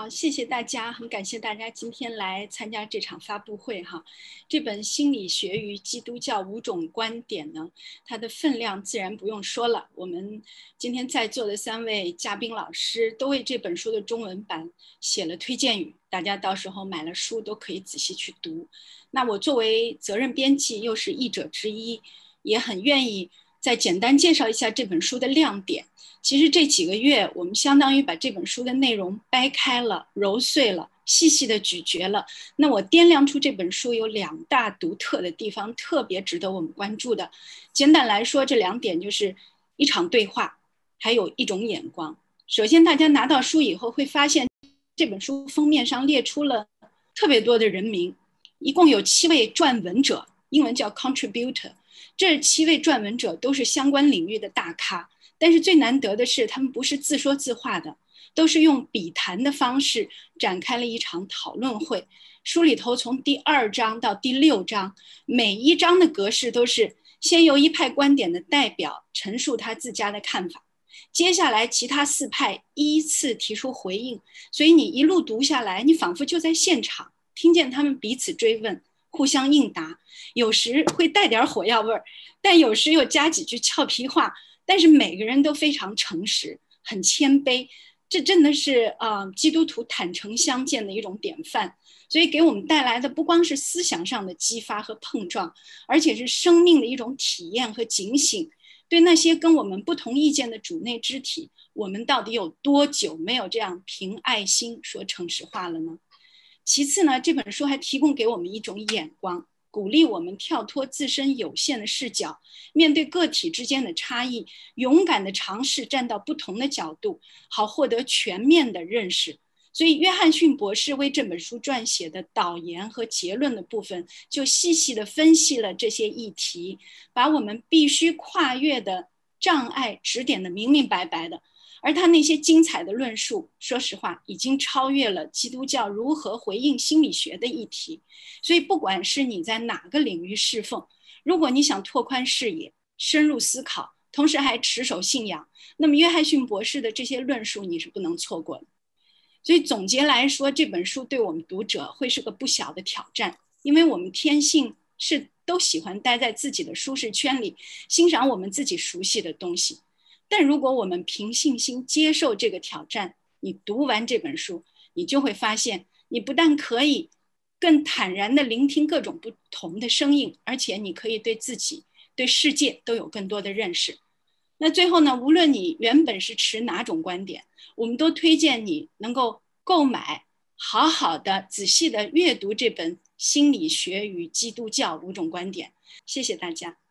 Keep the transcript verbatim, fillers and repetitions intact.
谢谢大家，很感谢大家今天来参加这场发布会哈。这本《心理学与基督教五种观点》呢，它的分量自然不用说了。我们今天在座的三位嘉宾老师都为这本书的中文版写了推荐语，大家到时候买了书都可以仔细去读。那我作为责任编辑，又是译者之一，也很愿意再简单介绍一下这本书的亮点。其实这几个月，我们相当于把这本书的内容掰开了、揉碎了、细细的咀嚼了。那我掂量出这本书有两大独特的地方，特别值得我们关注的。简单来说，这两点就是一场对话，还有一种眼光。首先，大家拿到书以后会发现，这本书封面上列出了特别多的人名，一共有七位撰文者，英文叫 contributor。这七位撰文者都是相关领域的大咖。但是最难得的是，他们不是自说自话的，都是用笔谈的方式展开了一场讨论会。书里头从第二章到第六章，每一章的格式都是先由一派观点的代表陈述他自家的看法，接下来其他四派依次提出回应，所以你一路读下来，你仿佛就在现场，听见他们彼此追问，互相应答，有时会带点火药味儿，但有时又加几句俏皮话。但是每个人都非常诚实，很谦卑，这真的是呃基督徒坦诚相见的一种典范。所以给我们带来的不光是思想上的激发和碰撞，而且是生命的一种体验和警醒。对那些跟我们不同意见的主内肢体，我们到底有多久没有这样凭爱心说诚实话了呢？其次呢，这本书还提供给我们一种眼光，鼓励我们跳脱自身有限的视角，面对个体之间的差异，勇敢地尝试站到不同的角度，好获得全面的认识。所以约翰逊博士为这本书撰写的导言和结论的部分，就细细地分析了这些议题，把我们必须跨越的障碍指点得明明白白的。而他那些精彩的论述，说实话，已经超越了基督教如何回应心理学的议题。所以不管是你在哪个领域侍奉，如果你想拓宽视野、深入思考，同时还持守信仰，那么约翰逊博士的这些论述你是不能错过的。所以总结来说，这本书对我们读者会是个不小的挑战，因为我们天性是都喜欢待在自己的舒适圈里，欣赏我们自己熟悉的东西。但如果我们凭信心接受这个挑战，你读完这本书，你就会发现，你不但可以更坦然地聆听各种不同的声音，而且你可以对自己、对世界都有更多的认识。那最后呢，无论你原本是持哪种观点，我们都推荐你能够购买，好好的、仔细的阅读这本《心理学与基督教五种观点》。谢谢大家。